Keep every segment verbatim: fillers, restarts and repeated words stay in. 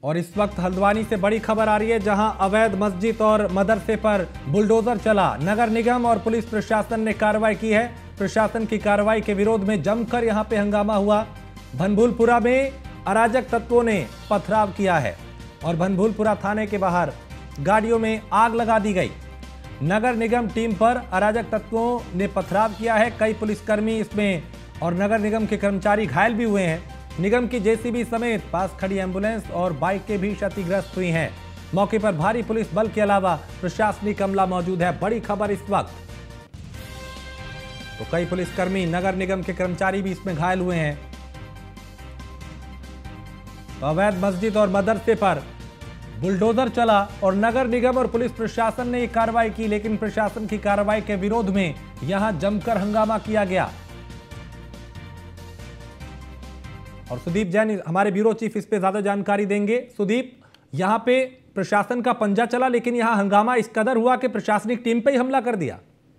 और इस वक्त हल्द्वानी से बड़ी खबर आ रही है, जहां अवैध मस्जिद और मदरसे पर बुलडोजर चला। नगर निगम और पुलिस प्रशासन ने कार्रवाई की है। प्रशासन की कार्रवाई के विरोध में जमकर यहां पे हंगामा हुआ। भनभूलपुरा में अराजक तत्वों ने पथराव किया है और भनभूलपुरा थाने के बाहर गाड़ियों में आग लगा दी गई। नगर निगम टीम पर अराजक तत्वों ने पथराव किया है। कई पुलिसकर्मी इसमें और नगर निगम के कर्मचारी घायल भी हुए हैं। निगम की जेसीबी समेत पास खड़ी एम्बुलेंस और बाइकें भी क्षतिग्रस्त हुई हैं। मौके पर भारी पुलिस बल के अलावा प्रशासनिक अमला मौजूद है। बड़ी खबर इस वक्त, तो कई पुलिसकर्मी, नगर निगम के कर्मचारी भी इसमें घायल हुए हैं। तो अवैध मस्जिद और मदरसे पर बुलडोजर चला और नगर निगम और पुलिस प्रशासन ने यह कार्रवाई की, लेकिन प्रशासन की कार्रवाई के विरोध में यहां जमकर हंगामा किया गया। और सुदीप जैन हमारे ब्यूरो चीफ इस पे ज्यादा जानकारी देंगे। सुदीप, यहां पे प्रशासन का पंजा चला, लेकिन यहां हंगामा इस कदर हुआ कि प्रशासनिक टीम पे ही हमला कर दिया।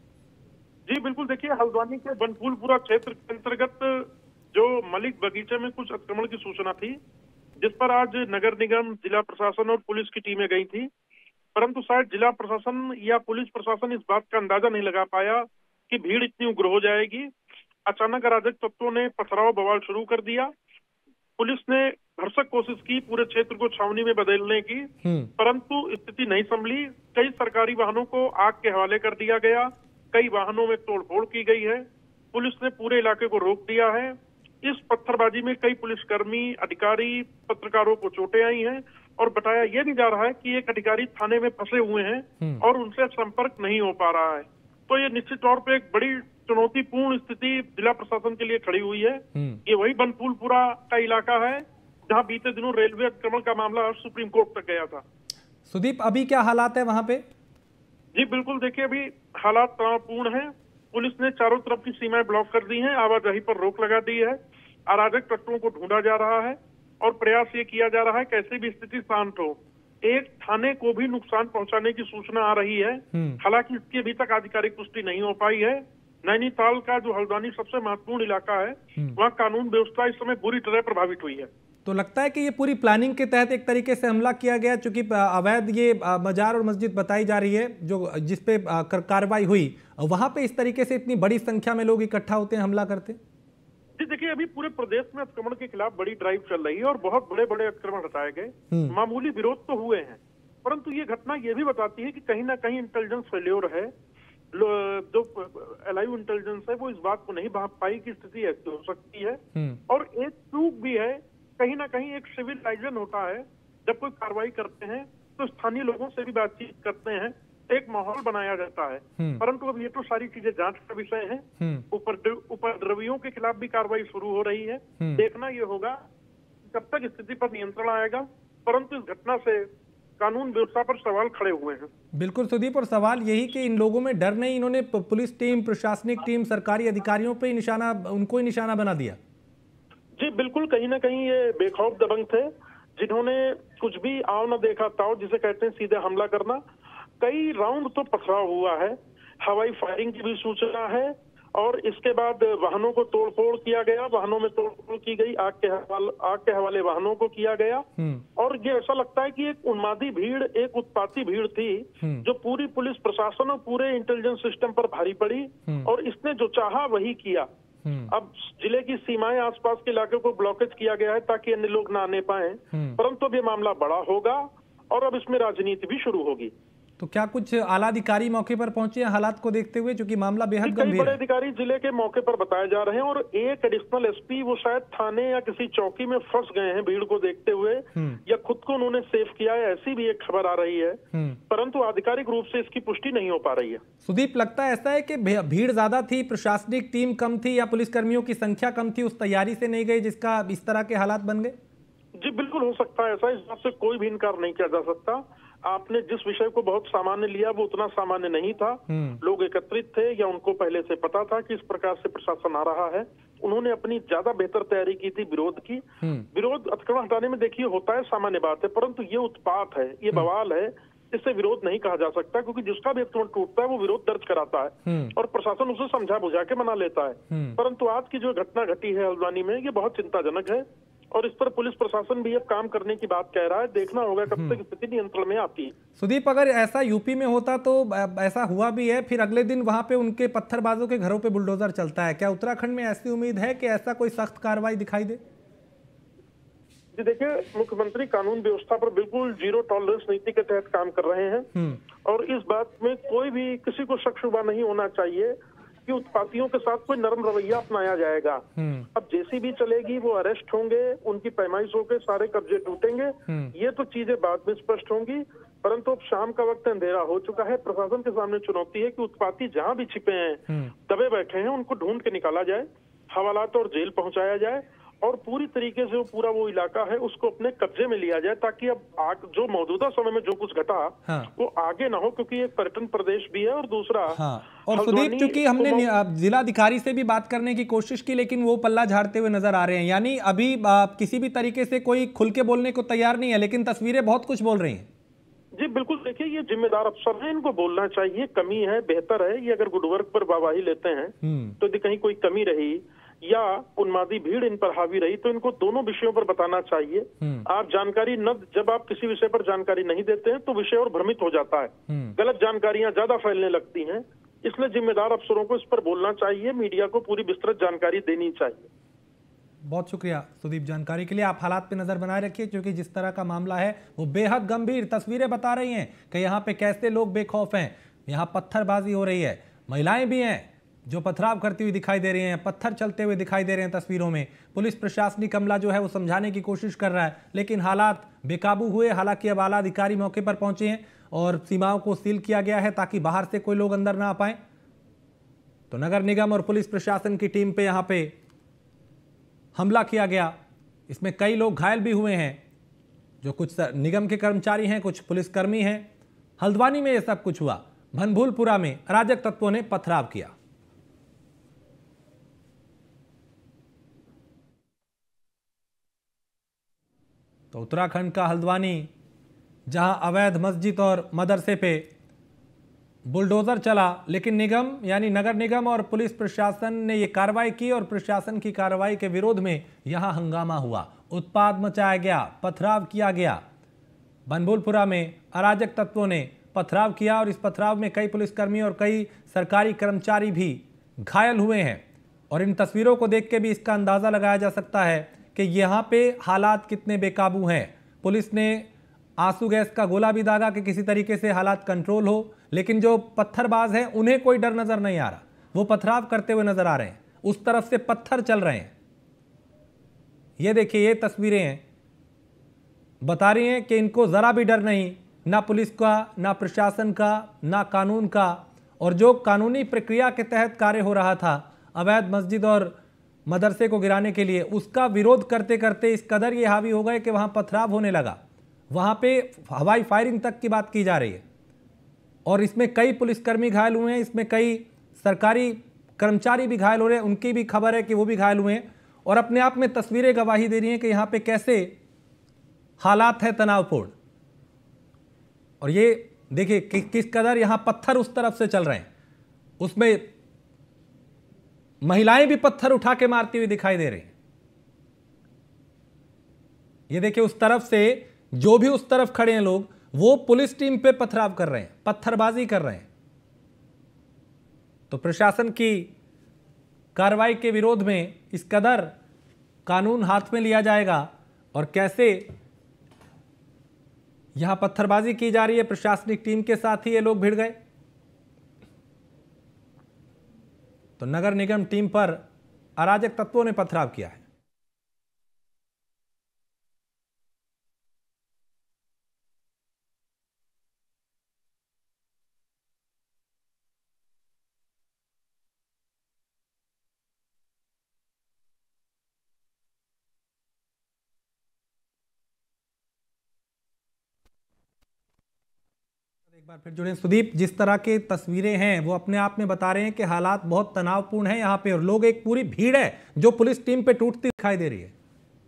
जी बिल्कुल, देखिए हल्द्वानी के भनभूलपुरा क्षेत्र के अंतर्गत जो मलिक बगीचे में कुछ आक्रमण की सूचना थी, जिस पर आज नगर निगम, जिला प्रशासन और पुलिस की टीमें गई थी, परंतु शायद जिला प्रशासन या पुलिस प्रशासन इस बात का अंदाजा नहीं लगा पाया कि भीड़ इतनी उग्र हो जाएगी। अचानक अराजक तत्वों ने पथराव बवाल शुरू कर दिया। पुलिस ने भरसक कोशिश की पूरे क्षेत्र को छावनी में बदलने की, परंतु स्थिति नहीं संभली। कई सरकारी वाहनों को आग के हवाले कर दिया गया, कई वाहनों में तोड़फोड़ की गई है। पुलिस ने पूरे इलाके को रोक दिया है। इस पत्थरबाजी में कई पुलिसकर्मी, अधिकारी, पत्रकारों को चोटें आई हैं और बताया यह भी जा रहा है कि एक अधिकारी थाने में फंसे हुए हैं और उनसे संपर्क नहीं हो पा रहा है। तो ये निश्चित तौर पे एक बड़ी चुनौतीपूर्ण स्थिति जिला प्रशासन के लिए खड़ी हुई है। ये वही भनभूलपुरा का इलाका है जहां बीते दिनों रेलवे अतिक्रमण का मामला सुप्रीम कोर्ट तक गया था। सुदीप, अभी क्या हालात है वहां पे? जी बिल्कुल, देखिए अभी हालात तनावपूर्ण है। पुलिस ने चारों तरफ की सीमाएं ब्लॉक कर दी हैं, आवाजाही पर रोक लगा दी है। अराजक तत्वों को ढूंढा जा रहा है और प्रयास ये किया जा रहा है कैसे भी स्थिति शांत हो। एक थाने को भी नुकसान पहुंचाने की सूचना आ रही है, हालांकि इसकी अभी तक आधिकारिक पुष्टि नहीं हो पाई है। नैनीताल का जो हल्द्वानी सबसे महत्वपूर्ण इलाका है, वहाँ कानून व्यवस्था इस समय बुरी तरह प्रभावित हुई है। तो लगता है कि ये पूरी प्लानिंग के तहत एक तरीके से हमला किया गया, चूंकि अवैध ये मजार और मस्जिद बताई जा रही है, जो जिसपे कार्रवाई हुई, वहां पे इस तरीके से इतनी बड़ी संख्या में लोग इकट्ठा होते हैं, हमला करते हैं। जी देखिए, अभी पूरे प्रदेश में अतिक्रमण के खिलाफ बड़ी ड्राइव चल रही है और बहुत बड़े बड़े अतिक्रमण हटाए गए। मामूली विरोध तो हुए हैं, परंतु ये घटना ये भी बताती है कि कहीं ना कहीं इंटेलिजेंस फेल्योर है। जो एलाइव इंटेलिजेंस है वो इस बात को नहीं भाप पाई कि स्थिति ऐसी हो सकती है। और एक चूक भी है, कहीं ना कहीं एक सिविलाइजेशन होता है, जब कोई कार्रवाई करते हैं तो स्थानीय लोगों से भी बातचीत करते हैं, एक माहौल बनाया जाता है। परंतु अब ये तो सारी चीजें जांच का विषय है। उपद्रवियों के खिलाफ भी कार्रवाई शुरू हो रही है। देखना ये होगा कब तक स्थिति पर नियंत्रण आएगा, परंतु इस घटना से कानून व्यवस्था पर सवाल खड़े हुए हैं। बिल्कुल सुदीप, और सवाल यही कि इन लोगों में डर नहीं, इन्होंने पुलिस टीम, प्रशासनिक टीम, सरकारी अधिकारियों पे निशाना, उनको ही निशाना बना दिया। जी बिल्कुल, कहीं ना कहीं ये बेखौफ दबंग थे, जिन्होंने कुछ भी आओ न देखा ताओ, जिसे कहते हैं सीधे हमला करना। कई राउंड तो पथराव हुआ है, हवाई फायरिंग की भी सूचना है और इसके बाद वाहनों को तोड़फोड़ किया गया, वाहनों में तोड़फोड़ की गई, आग के हवाले आग के हवाले वाहनों को किया गया। और ये ऐसा लगता है कि एक उन्मादी भीड़, एक उत्पाती भीड़ थी जो पूरी पुलिस प्रशासन और पूरे इंटेलिजेंस सिस्टम पर भारी पड़ी और इसने जो चाहा वही किया। अब जिले की सीमाएं, आसपास के इलाके को ब्लॉकेज किया गया है ताकि अन्य लोग ना आने पाए, परंतु अब ये मामला बड़ा होगा और अब इसमें राजनीति भी शुरू होगी। तो क्या कुछ आला अधिकारी मौके पर पहुंचे हैं हालात को देखते हुए, क्योंकि मामला बेहद गंभीर है? बड़े अधिकारी जिले के मौके पर बताए जा रहे हैं और एक एडिशनल एसपी वो शायद थाने या किसी चौकी में फंस गए हैं भीड़ को देखते हुए, या खुद को उन्होंने सेव किया है, ऐसी भी एक खबर आ रही है, परंतु आधिकारिक रूप से इसकी पुष्टि नहीं हो पा रही है। सुदीप, लगता है ऐसा है कि भीड़ ज्यादा थी, प्रशासनिक टीम कम थी, या पुलिसकर्मियों की संख्या कम थी, उस तैयारी से नहीं गई जिसका इस तरह के हालात बन गए? जी बिल्कुल हो सकता है ऐसा, इस बात से कोई भी इनकार नहीं किया जा सकता। आपने जिस विषय को बहुत सामान्य लिया वो उतना सामान्य नहीं था। लोग एकत्रित थे या उनको पहले से पता था कि इस प्रकार से प्रशासन आ रहा है। उन्होंने अपनी ज्यादा बेहतर तैयारी की थी विरोध की। विरोध अतिक्रमण हटाने में देखिए होता है, सामान्य बात है, परंतु ये उत्पात है, ये बवाल है, इससे विरोध नहीं कहा जा सकता, क्योंकि जिसका भी अतिक्रमण टूटता है वो विरोध दर्ज कराता है और प्रशासन उसे समझा बुझा के मना लेता है। परंतु आज की जो घटना घटी है हल्द्वानी में, ये बहुत चिंताजनक है। और इस पर पुलिस प्रशासन भी अब काम करने की बात कह रहा है। देखना होगा कब तक स्थिति नियंत्रण में आती है। सुदीप, अगर ऐसा यूपी में होता तो ऐसा हुआ भी है, फिर अगले दिन वहां पे उनके पत्थरबाजों के घरों पे बुलडोजर चलता है। क्या उत्तराखंड में ऐसी उम्मीद है कि ऐसा कोई सख्त कार्रवाई दिखाई दे? जी देखिए, मुख्यमंत्री कानून व्यवस्था पर बिल्कुल जीरो टॉलरेंस नीति के तहत काम कर रहे हैं और इस बात में कोई भी किसी को शक शुबा नहीं होना चाहिए कि उत्पातियों के साथ कोई नरम रवैया अपनाया जाएगा। अब जैसी भी चलेगी वो अरेस्ट होंगे, उनकी पैमाइश होकर सारे कब्जे टूटेंगे, ये तो चीजें बाद में स्पष्ट होंगी। परंतु अब शाम का वक्त अंधेरा हो चुका है। प्रशासन के सामने चुनौती है कि उत्पाती जहां भी छिपे हैं, दबे बैठे हैं, उनको ढूंढ के निकाला जाए, हवालात और जेल पहुंचाया जाए और पूरी तरीके से वो पूरा वो इलाका है उसको अपने कब्जे में लिया जाए, ताकि अब आग जो मौजूदा समय में जो कुछ घटा हाँ। वो आगे ना हो, क्योंकि एक पर्यटन प्रदेश भी है और दूसरा हाँ। और सुदीप, चूंकि हमने जिलाधिकारी से भी बात करने की कोशिश की लेकिन वो पल्ला झाड़ते हुए नजर आ रहे हैं, यानी अभी आ, किसी भी तरीके से कोई खुल के बोलने को तैयार नहीं है, लेकिन तस्वीरें बहुत कुछ बोल रही हैं। जी बिल्कुल, देखिए ये जिम्मेदार अफसर हैं, इनको बोलना चाहिए। कमी है, बेहतर है, ये अगर गुड वर्क पर वाहवाही लेते हैं तो यदि कहीं कोई कमी रही या उन्मादी भीड़ इन पर हावी रही तो इनको दोनों विषयों पर बताना चाहिए। आप जानकारी न, जब आप किसी विषय पर जानकारी नहीं देते हैं तो विषय और भ्रमित हो जाता है, गलत जानकारियां ज्यादा फैलने लगती हैं। इसलिए जिम्मेदार अफसरों को इस पर बोलना चाहिए, मीडिया को पूरी विस्तृत जानकारी देनी चाहिए। बहुत शुक्रिया सुदीप जानकारी के लिए। आप हालात पे नजर बनाए रखिए, क्योंकि जिस तरह का मामला है वो बेहद गंभीर। तस्वीरें बता रही हैं कि यहाँ पे कैसे लोग बेखौफ हैं, यहाँ पत्थरबाजी हो रही है, महिलाएं भी हैं जो पथराव करती हुई दिखाई दे रही हैं, पत्थर चलते हुए दिखाई दे रहे हैं तस्वीरों में। पुलिस प्रशासनिक अमला जो है वो समझाने की कोशिश कर रहा है, लेकिन हालात बेकाबू हुए। हालांकि अब आला अधिकारी मौके पर पहुंचे हैं और सीमाओं को सील किया गया है ताकि बाहर से कोई लोग अंदर ना आ पाए। तो नगर निगम और पुलिस प्रशासन की टीम पे यहाँ पे हमला किया गया। इसमें कई लोग घायल भी हुए हैं, जो कुछ निगम के कर्मचारी हैं, कुछ पुलिसकर्मी हैं। हल्द्वानी में यह सब कुछ हुआ। भनभूलपुरा में अराजक तत्वों ने पथराव किया। तो उत्तराखंड का हल्द्वानी, जहां अवैध मस्जिद और मदरसे पे बुलडोजर चला, लेकिन निगम यानी नगर निगम और पुलिस प्रशासन ने ये कार्रवाई की और प्रशासन की कार्रवाई के विरोध में यहां हंगामा हुआ, उत्पात मचाया गया, पथराव किया गया। बनभूलपुरा में अराजक तत्वों ने पथराव किया और इस पथराव में कई पुलिसकर्मी और कई सरकारी कर्मचारी भी घायल हुए हैं। और इन तस्वीरों को देख के भी इसका अंदाजा लगाया जा सकता है कि यहाँ पे हालात कितने बेकाबू हैं। पुलिस ने आंसू गैस का गोला भी दागा कि किसी तरीके से हालात कंट्रोल हो, लेकिन जो पत्थरबाज हैं उन्हें कोई डर नजर नहीं आ रहा, वो पथराव करते हुए नजर आ रहे हैं, उस तरफ से पत्थर चल रहे हैं। ये देखिए, ये तस्वीरें हैं, बता रही हैं कि इनको जरा भी डर नहीं, ना पुलिस का, ना प्रशासन का, ना कानून का। और जो कानूनी प्रक्रिया के तहत कार्य हो रहा था अवैध मस्जिद और मदरसे को गिराने के लिए, उसका विरोध करते करते इस कदर ये हावी हो गए कि वहां पथराव होने लगा। वहां पे हवाई फायरिंग तक की बात की जा रही है और इसमें कई पुलिसकर्मी घायल हुए हैं, इसमें कई सरकारी कर्मचारी भी घायल हो रहे हैं, उनकी भी खबर है कि वो भी घायल हुए हैं। और अपने आप में तस्वीरें गवाही दे रही हैं कि यहाँ पे कैसे हालात है तनावपूर्ण। और ये देखिए कि, किस कदर यहाँ पत्थर उस तरफ से चल रहे हैं, उसमें महिलाएं भी पत्थर उठा के मारती हुई दिखाई दे रही हैं। ये देखिए, उस तरफ से जो भी उस तरफ खड़े हैं लोग, वो पुलिस टीम पे पथराव कर रहे हैं, पत्थरबाजी कर रहे हैं। तो प्रशासन की कार्रवाई के विरोध में इस कदर कानून हाथ में लिया जाएगा और कैसे यहां पत्थरबाजी की जा रही है, प्रशासनिक टीम के साथ ही ये लोग भिड़ गए। तो नगर निगम टीम पर अराजक तत्वों ने पथराव किया है। एक बार फिर जुड़े सुदीप, जिस तरह की तस्वीरें हैं वो अपने आप में बता रहे हैं कि हालात बहुत तनावपूर्ण हैं यहाँ पे और लोग, एक पूरी भीड़ है जो पुलिस टीम पे टूटती दिखाई दे रही है।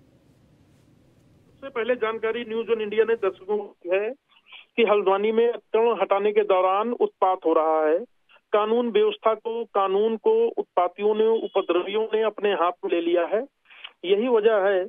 सबसे पहले जानकारी न्यूज ऑन इंडिया ने दर्शकों को है कि हल्द्वानी में अतिक्रमण हटाने के दौरान उत्पात हो रहा है। कानून व्यवस्था को, कानून को उत्पातियों ने, उपद्रवियों ने अपने हाथ में ले लिया है। यही वजह है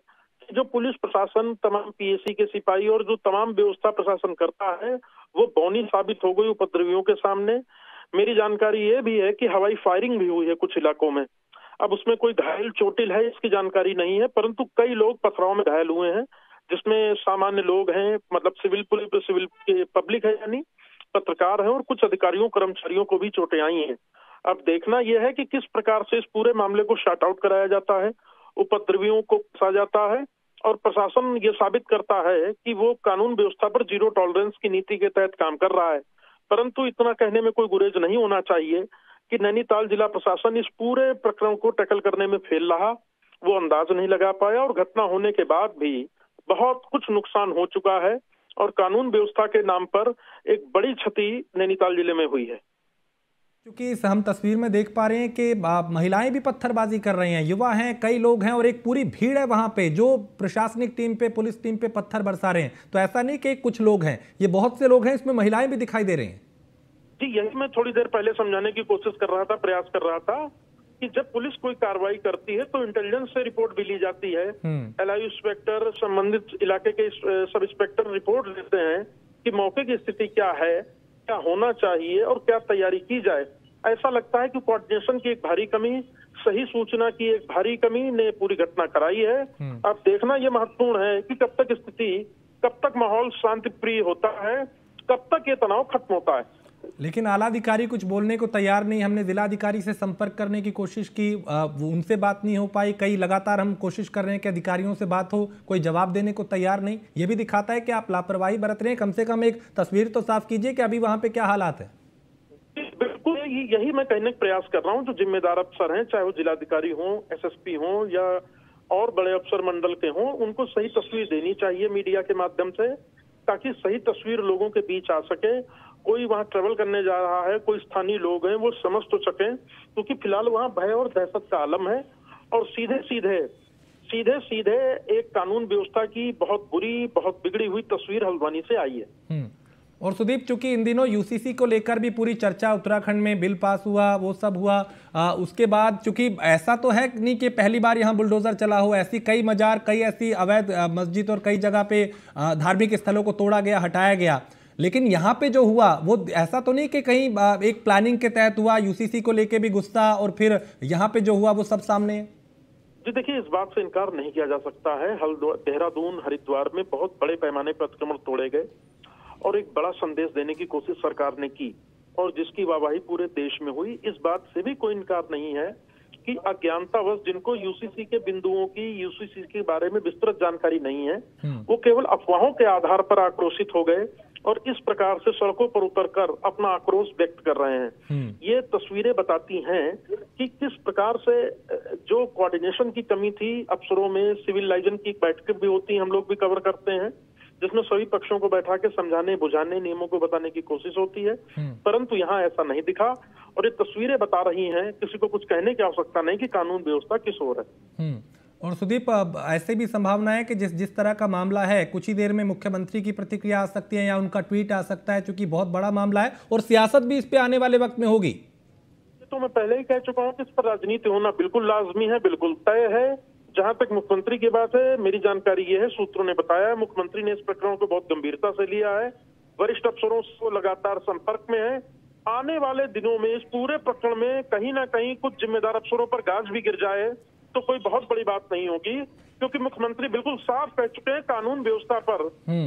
जो पुलिस प्रशासन, तमाम पीएसी के सिपाही और जो तमाम व्यवस्था प्रशासन करता है वो बौनी साबित हो गई उपद्रवियों के सामने। मेरी जानकारी ये भी है कि हवाई फायरिंग भी हुई है कुछ इलाकों में। अब उसमें कोई घायल चोटिल है इसकी जानकारी नहीं है, परंतु कई लोग पथराव में घायल हुए हैं, जिसमें सामान्य लोग हैं, मतलब सिविल पुलिस सिविल पब्लिक है, यानी पत्रकार है, और कुछ अधिकारियों कर्मचारियों को भी चोटें आई हैं। अब देखना यह है कि किस प्रकार से इस पूरे मामले को शट आउट कराया जाता है, उपद्रवियों को फंसा जाता है और प्रशासन ये साबित करता है कि वो कानून व्यवस्था पर जीरो टॉलरेंस की नीति के तहत काम कर रहा है। परंतु इतना कहने में कोई गुरेज नहीं होना चाहिए कि नैनीताल जिला प्रशासन इस पूरे प्रकरण को टैकल करने में फेल रहा, वो अंदाज नहीं लगा पाया और घटना होने के बाद भी बहुत कुछ नुकसान हो चुका है और कानून व्यवस्था के नाम पर एक बड़ी क्षति नैनीताल जिले में हुई है। क्योंकि हम तस्वीर में देख पा रहे हैं कि महिलाएं भी पत्थरबाजी कर रही हैं, युवा हैं, कई लोग हैं और एक पूरी भीड़ है वहां पे जो प्रशासनिक टीम पे, पुलिस टीम पे पत्थर बरसा रहे हैं। तो ऐसा नहीं कि कुछ लोग हैं, ये बहुत से लोग हैं, इसमें महिलाएं भी दिखाई दे रही हैं। जी, यही मैं थोड़ी देर पहले समझाने की कोशिश कर रहा था, प्रयास कर रहा था कि जब पुलिस कोई कार्रवाई करती है तो इंटेलिजेंस से रिपोर्ट भी ली जाती है। एलआईयू इंस्पेक्टर, संबंधित इलाके के सब इंस्पेक्टर रिपोर्ट लेते हैं कि मौके की स्थिति क्या है, क्या होना चाहिए और क्या तैयारी की जाए। ऐसा लगता है कि कोऑर्डिनेशन की एक भारी कमी, सही सूचना की एक भारी कमी ने पूरी घटना कराई है। अब देखना यह महत्वपूर्ण है कि कब तक स्थिति, कब तक माहौल शांति प्रिय होता है, कब तक ये तनाव खत्म होता है। लेकिन आला अधिकारी कुछ बोलने को तैयार नहीं। हमने जिला अधिकारी से संपर्क करने की कोशिश की, उनसे बात नहीं हो पाई। कई लगातार हम कोशिश कर रहे हैं कि अधिकारियों से बात हो, कोई जवाब देने को तैयार नहीं। ये भी दिखाता है कि आप लापरवाही बरत रहे हैं। कम से कम एक तस्वीर तो साफ कीजिए कि अभी वहां पे क्या हालात है। बिल्कुल, यही मैं कहने का प्रयास कर रहा हूं। जो जिम्मेदार अफसर हैं, चाहे वो जिलाधिकारी हों, एसएसपी हों या और बड़े अफसर मंडल के हों, उनको सही तस्वीर देनी चाहिए मीडिया के माध्यम से, ताकि सही तस्वीर लोगों के बीच आ सके। कोई वहां ट्रेवल करने जा रहा है, कोई स्थानीय लोग हैं, वो समझ तो सकें, क्योंकि फिलहाल वहां भय और दहशत का आलम है। और सीधे सीधे सीधे सीधे एक कानून व्यवस्था की बहुत बुरी, बहुत बिगड़ी हुई तस्वीर हल्द्वानी से आई है। और सुदीप, चूंकि इन दिनों यूसीसी को लेकर भी पूरी चर्चा, उत्तराखंड में बिल पास हुआ, वो सब हुआ, आ, उसके बाद चूंकि ऐसा तो है नहीं कि पहली बार यहाँ बुलडोजर चला हो, ऐसी कई मजार, कई ऐसी अवैध मस्जिद और कई जगह पे धार्मिक स्थलों को तोड़ा गया, हटाया गया। लेकिन यहाँ पे जो हुआ वो ऐसा तो नहीं कि कहीं एक प्लानिंग के तहत हुआ, यूसीसी को लेके भी गुस्सा, और फिर यहाँ पे जो हुआ वो सब सामने है। जी देखिए, इस बात से इनकार नहीं किया जा सकता है। हल्द्वार, देहरादून, हरिद्वार में बहुत बड़े पैमाने पर अतिक्रमण तोड़े गए और एक बड़ा संदेश देने की कोशिश सरकार ने की और जिसकी वाहवाही पूरे देश में हुई। इस बात से भी कोई इनकार नहीं है कि अज्ञानतावश जिनको यूसीसी के बिंदुओं की, यूसीसी के बारे में विस्तृत जानकारी नहीं है, वो केवल अफवाहों के आधार पर आक्रोशित हो गए और इस प्रकार से सड़कों पर उतरकर अपना आक्रोश व्यक्त कर रहे हैं। ये तस्वीरें बताती हैं कि किस प्रकार से जो कोऑर्डिनेशन की कमी थी अफसरों में, सिविल लाइजन की बैठकें भी होती हैं, हम लोग भी कवर करते हैं, जिसमें सभी पक्षों को बैठा के समझाने, बुझाने, नियमों को बताने की कोशिश होती है, परंतु यहाँ ऐसा नहीं दिखा। और ये तस्वीरें बता रही हैं, किसी को कुछ कहने की आवश्यकता नहीं कि कानून व्यवस्था किस ओर है। और सुदीप, ऐसे भी संभावना है कि जिस जिस तरह का मामला है, कुछ ही देर में मुख्यमंत्री की प्रतिक्रिया आ सकती है या उनका ट्वीट आ सकता है, क्योंकि बहुत बड़ा मामला है और सियासत भी इस पे आने वाले वक्त में होगी। तो मैं पहले ही कह चुका हूँ कि इस पर राजनीति होना बिल्कुल लाजमी है, बिल्कुल तय है। जहां तक मुख्यमंत्री की बात है, मेरी जानकारी ये है, सूत्रों ने बताया, मुख्यमंत्री ने इस प्रकरण को बहुत गंभीरता से लिया है, वरिष्ठ अफसरों से लगातार संपर्क में है। आने वाले दिनों में इस पूरे प्रकरण में कहीं ना कहीं कुछ जिम्मेदार अफसरों पर गाज भी गिर जाए तो कोई बहुत बड़ी बात नहीं होगी, क्योंकि मुख्यमंत्री बिल्कुल साफ कह चुके हैं कानून व्यवस्था पर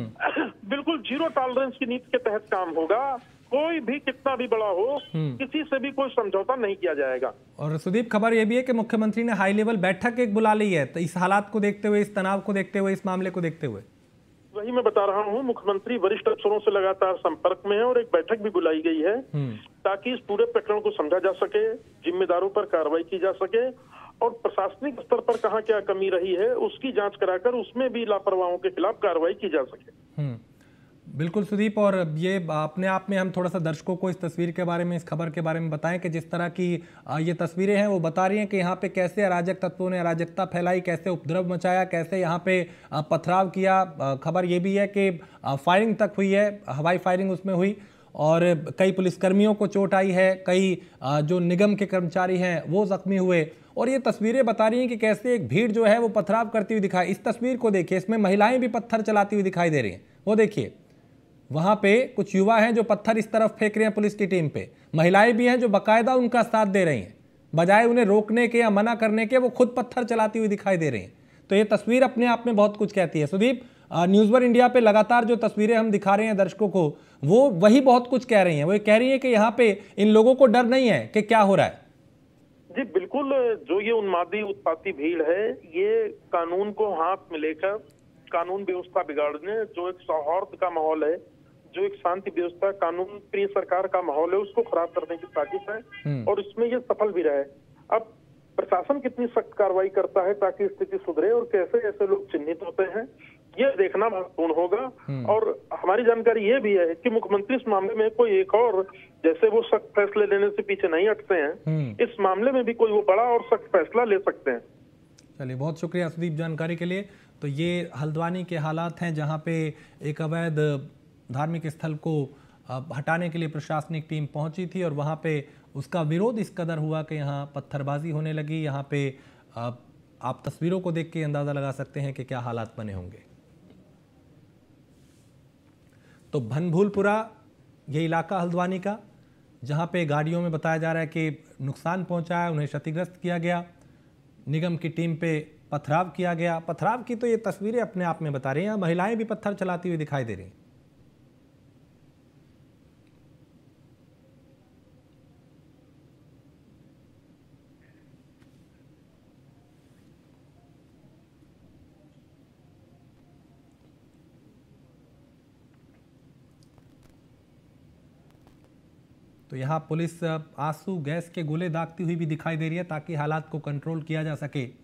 बिल्कुल जीरो टॉलरेंस की नीति के तहत काम होगा। कोई भी कितना भी बड़ा हो, किसी से भी कोई समझौता नहीं किया जाएगा। और सुदीप, खबर यह भी है कि मुख्यमंत्री ने हाई लेवल बैठक एक बुला ली है, तो इस हालात को देखते हुए, इस तनाव को देखते हुए, इस मामले को देखते हुए। वही मैं बता रहा हूँ, मुख्यमंत्री वरिष्ठ अफसरों से लगातार संपर्क में है और एक बैठक भी बुलाई गई है ताकि इस पूरे प्रकरण को समझा जा सके, जिम्मेदारों पर कार्रवाई की जा सके और प्रशासनिक स्तर पर कहाँ क्या कमी रही है उसकी जांच कराकर उसमें भी लापरवाहों के खिलाफ कार्रवाई की जा सके। बिल्कुल सुदीप, और ये अपने आप में हम थोड़ा सा दर्शकों को इस तस्वीर के बारे में, इस खबर के बारे में बताएं कि जिस तरह की ये तस्वीरें हैं वो बता रही हैं कि यहाँ पे कैसे अराजक तत्वों ने अराजकता फैलाई, कैसे उपद्रव मचाया, कैसे यहाँ पे पथराव किया। खबर ये भी है कि फायरिंग तक हुई है, हवाई फायरिंग उसमें हुई और कई पुलिसकर्मियों को चोट आई है, कई जो निगम के कर्मचारी हैं वो जख्मी हुए और ये तस्वीरें बता रही हैं कि कैसे एक भीड़ जो है वो पथराव करती हुई दिखाई। इस तस्वीर को देखिए, इसमें महिलाएं भी पत्थर चलाती हुई दिखाई दे रही हैं। वो देखिए, वहां पे कुछ युवा हैं जो पत्थर इस तरफ फेंक रहे हैं पुलिस की टीम पे। महिलाएं भी हैं जो बाकायदा उनका साथ दे रही हैं, बजाय उन्हें रोकने के या मना करने के वो खुद पत्थर चलाती हुई दिखाई दे रही हैं। तो ये तस्वीर अपने आप में बहुत कुछ कहती है। सुदीप, न्यूज़ वन इंडिया पे लगातार जो तस्वीरें हम दिखा रहे हैं दर्शकों को, वो वही बहुत कुछ कह रही हैं। वो कह रही है कि यहाँ पे इन लोगों को डर नहीं है कि क्या हो रहा है। जी बिल्कुल, जो ये उन्मादी उत्पाती भीड़ है, ये कानून को हाथ में लेकर कानून व्यवस्था बिगाड़ने, जो एक सौहार्द का माहौल है, जो एक शांति व्यवस्था, कानून प्रिय सरकार का माहौल है, उसको खराब करने की साजिश है और इसमें ये सफल भी रहे। अब प्रशासन कितनी सख्त कार्रवाई करता है ताकि स्थिति सुधरे और कैसे ऐसे लोग चिन्हित होते हैं, ये देखना महत्वपूर्ण होगा। और हमारी जानकारी ये भी है कि मुख्यमंत्री इस मामले में कोई एक और, जैसे वो सख्त फैसले लेने से पीछे नहीं हटते हैं, इस मामले में भी कोई वो बड़ा और सख्त फैसला ले सकते हैं। चलिए, बहुत शुक्रिया सुदीप जानकारी के लिए। तो ये हल्द्वानी के हालात हैं जहाँ पे एक अवैध धार्मिक स्थल को हटाने के लिए प्रशासनिक टीम पहुंची थी और वहाँ पे उसका विरोध इस कदर हुआ कि यहाँ पत्थरबाजी होने लगी। यहाँ पे आप तस्वीरों को देख के अंदाज़ा लगा सकते हैं कि क्या हालात बने होंगे। तो भनभूलपुरा ये इलाका हल्द्वानी का, जहाँ पे गाड़ियों में बताया जा रहा है कि नुकसान पहुँचा है, उन्हें क्षतिग्रस्त किया गया, निगम की टीम पे पथराव किया गया। पथराव की तो ये तस्वीरें अपने आप में बता रही हैं। महिलाएं भी पत्थर चलाती हुई दिखाई दे रही हैं। तो यहाँ पुलिस आंसू गैस के गोले दागती हुई भी दिखाई दे रही है ताकि हालात को कंट्रोल किया जा सके।